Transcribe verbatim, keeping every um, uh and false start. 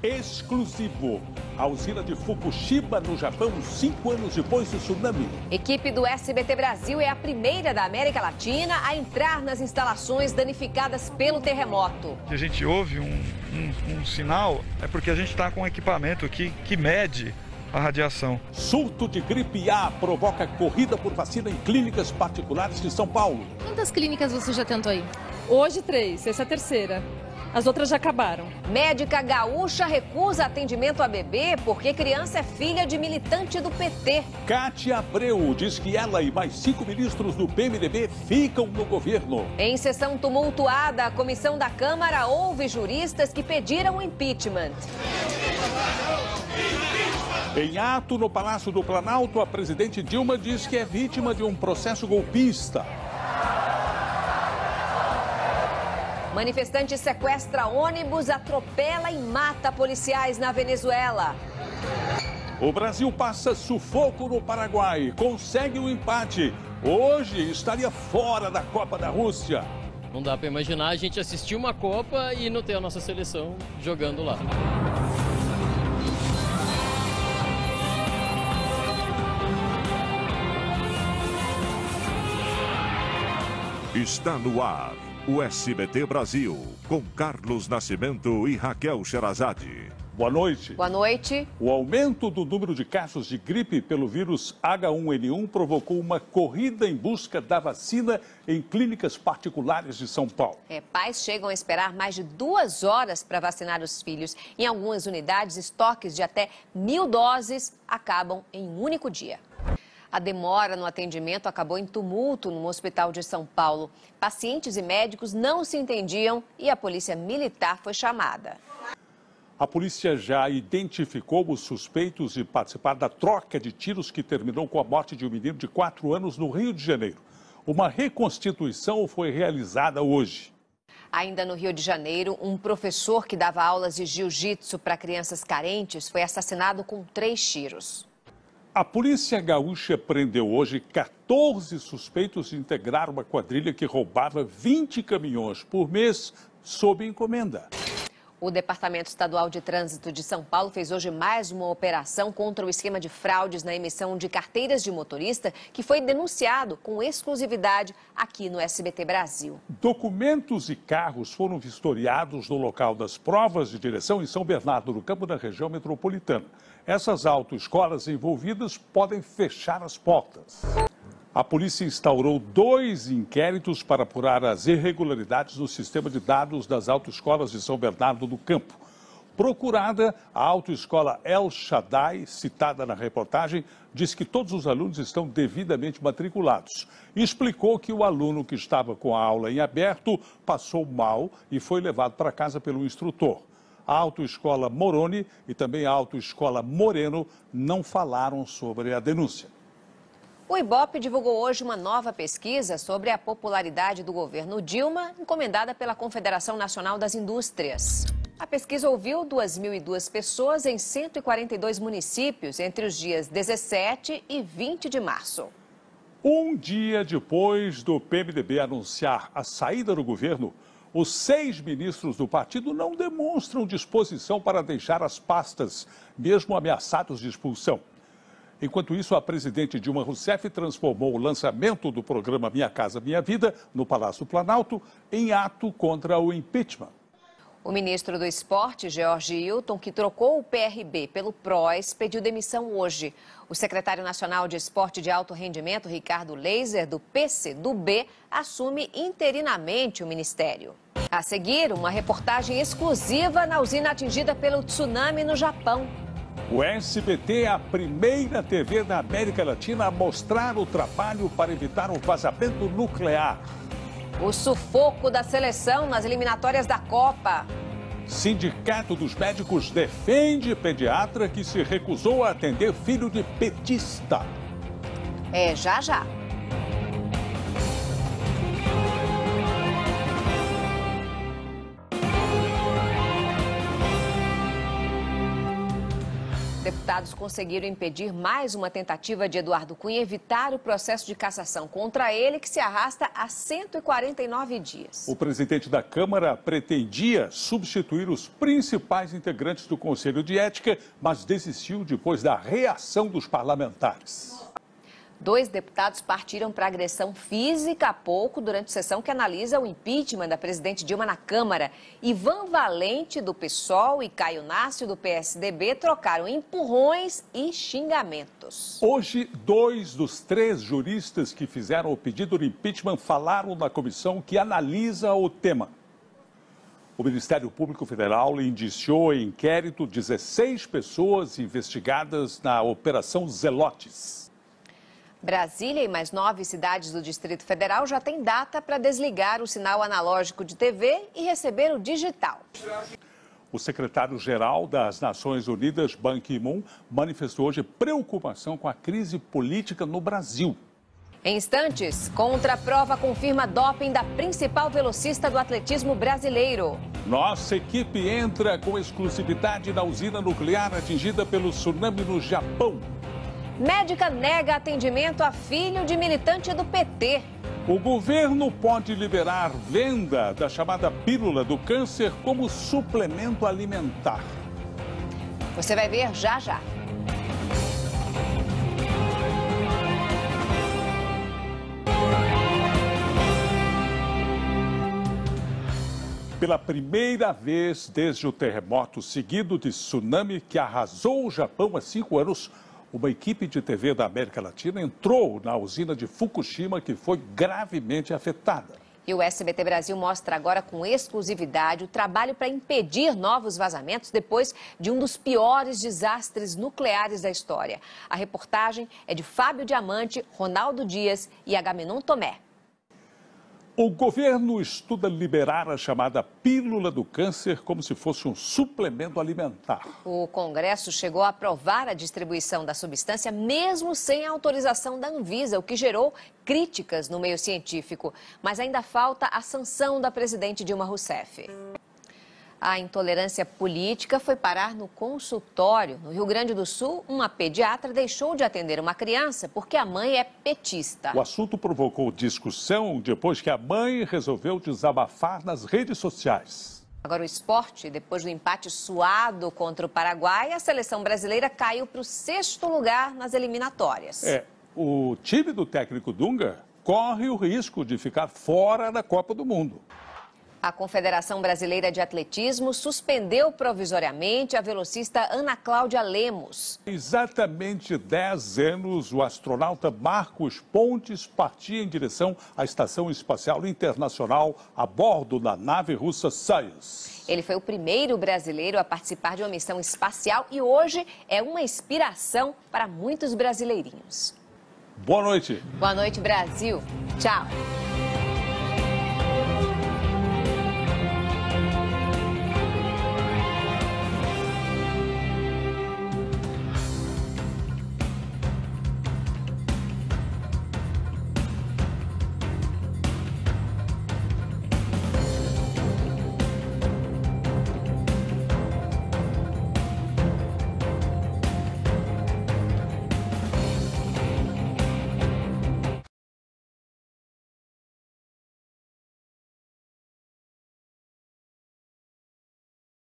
exclusivo. A usina de Fukushima, no Japão, cinco anos depois do tsunami. Equipe do S B T Brasil é a primeira da América Latina a entrar nas instalações danificadas pelo terremoto. Se a gente ouve um, um, um sinal, é porque a gente está com um equipamento que, que mede a radiação. Surto de gripe A provoca corrida por vacina em clínicas particulares de São Paulo. Quantas clínicas você já tentou aí? Hoje três, essa é a terceira. As outras já acabaram. Médica gaúcha recusa atendimento a bebê porque criança é filha de militante do P T. Cátia Abreu diz que ela e mais cinco ministros do P M D B ficam no governo. Em sessão tumultuada, a comissão da Câmara ouve juristas que pediram o impeachment. Em ato no Palácio do Planalto, a presidente Dilma diz que é vítima de um processo golpista. Manifestante sequestra ônibus, atropela e mata policiais na Venezuela. O Brasil passa sufoco no Paraguai, consegue o empate. Hoje estaria fora da Copa da Rússia. Não dá para imaginar a gente assistir uma Copa e não ter a nossa seleção jogando lá. Está no ar. O S B T Brasil, com Carlos Nascimento e Raquel Sherazade. Boa noite. Boa noite. O aumento do número de casos de gripe pelo vírus H um N um provocou uma corrida em busca da vacina em clínicas particulares de São Paulo. É, pais chegam a esperar mais de duas horas para vacinar os filhos. Em algumas unidades, estoques de até mil doses acabam em um único dia. A demora no atendimento acabou em tumulto no hospital de São Paulo. Pacientes e médicos não se entendiam e a polícia militar foi chamada. A polícia já identificou os suspeitos de participar da troca de tiros que terminou com a morte de um menino de quatro anos no Rio de Janeiro. Uma reconstituição foi realizada hoje. Ainda no Rio de Janeiro, um professor que dava aulas de jiu-jitsu para crianças carentes foi assassinado com três tiros. A polícia gaúcha prendeu hoje quatorze suspeitos de integrar uma quadrilha que roubava vinte caminhões por mês sob encomenda. O Departamento Estadual de Trânsito de São Paulo fez hoje mais uma operação contra o esquema de fraudes na emissão de carteiras de motorista que foi denunciado com exclusividade aqui no S B T Brasil. Documentos e carros foram vistoriados no local das provas de direção em São Bernardo do Campo, na região metropolitana. Essas autoescolas envolvidas podem fechar as portas. A polícia instaurou dois inquéritos para apurar as irregularidades no sistema de dados das autoescolas de São Bernardo do Campo. Procurada, a autoescola El Shaddai, citada na reportagem, diz que todos os alunos estão devidamente matriculados. E explicou que o aluno que estava com a aula em aberto passou mal e foi levado para casa pelo instrutor. A autoescola Moroni e também a autoescola Moreno não falaram sobre a denúncia. O Ibope divulgou hoje uma nova pesquisa sobre a popularidade do governo Dilma, encomendada pela Confederação Nacional das Indústrias. A pesquisa ouviu duas mil e duas pessoas em cento e quarenta e dois municípios entre os dias dezessete e vinte de março. Um dia depois do P M D B anunciar a saída do governo, os seis ministros do partido não demonstram disposição para deixar as pastas, mesmo ameaçados de expulsão. Enquanto isso, a presidente Dilma Rousseff transformou o lançamento do programa Minha Casa Minha Vida, no Palácio Planalto, em ato contra o impeachment. O ministro do Esporte, George Hilton, que trocou o P R B pelo P R O S, pediu demissão hoje. O secretário nacional de Esporte de Alto Rendimento, Ricardo Leiser, do P C do B, assume interinamente o ministério. A seguir, uma reportagem exclusiva na usina atingida pelo tsunami no Japão. O S B T é a primeira T V da América Latina a mostrar o trabalho para evitar um vazamento nuclear. O sufoco da seleção nas eliminatórias da Copa. Sindicato dos Médicos defende pediatra que se recusou a atender filho de petista. É, já, já. Deputados conseguiram impedir mais uma tentativa de Eduardo Cunha evitar o processo de cassação contra ele, que se arrasta há cento e quarenta e nove dias. O presidente da Câmara pretendia substituir os principais integrantes do Conselho de Ética, mas desistiu depois da reação dos parlamentares. Dois deputados partiram para agressão física há pouco, durante sessão que analisa o impeachment da presidente Dilma na Câmara. Ivan Valente, do PSOL, e Caio Nácio, do P S D B, trocaram empurrões e xingamentos. Hoje, dois dos três juristas que fizeram o pedido de impeachment falaram na comissão que analisa o tema. O Ministério Público Federal indiciou em inquérito dezesseis pessoas investigadas na Operação Zelotes. Brasília e mais nove cidades do Distrito Federal já têm data para desligar o sinal analógico de T V e receber o digital. O secretário-geral das Nações Unidas, Ban Ki-moon, manifestou hoje preocupação com a crise política no Brasil. Em instantes, contraprova confirma doping da principal velocista do atletismo brasileiro. Nossa equipe entra com exclusividade na usina nuclear atingida pelo tsunami no Japão. Médica nega atendimento a filho de militante do P T. O governo pode liberar venda da chamada pílula do câncer como suplemento alimentar. Você vai ver já já. Pela primeira vez desde o terremoto seguido de tsunami que arrasou o Japão há cinco anos, uma equipe de T V da América Latina entrou na usina de Fukushima, que foi gravemente afetada. E o S B T Brasil mostra agora com exclusividade o trabalho para impedir novos vazamentos depois de um dos piores desastres nucleares da história. A reportagem é de Fábio Diamante, Ronaldo Dias e Agamenon Tomé. O governo estuda liberar a chamada pílula do câncer como se fosse um suplemento alimentar. O Congresso chegou a aprovar a distribuição da substância mesmo sem a autorização da Anvisa, o que gerou críticas no meio científico. Mas ainda falta a sanção da presidente Dilma Rousseff. A intolerância política foi parar no consultório. No Rio Grande do Sul, uma pediatra deixou de atender uma criança porque a mãe é petista. O assunto provocou discussão depois que a mãe resolveu desabafar nas redes sociais. Agora o esporte, depois do empate suado contra o Paraguai, a seleção brasileira caiu para o sexto lugar nas eliminatórias. É, o time do técnico Dunga corre o risco de ficar fora da Copa do Mundo. A Confederação Brasileira de Atletismo suspendeu provisoriamente a velocista Ana Cláudia Lemos. Exatamente dez anos, o astronauta Marcos Pontes partia em direção à Estação Espacial Internacional a bordo da nave russa Soyuz. Ele foi o primeiro brasileiro a participar de uma missão espacial e hoje é uma inspiração para muitos brasileirinhos. Boa noite. Boa noite, Brasil. Tchau.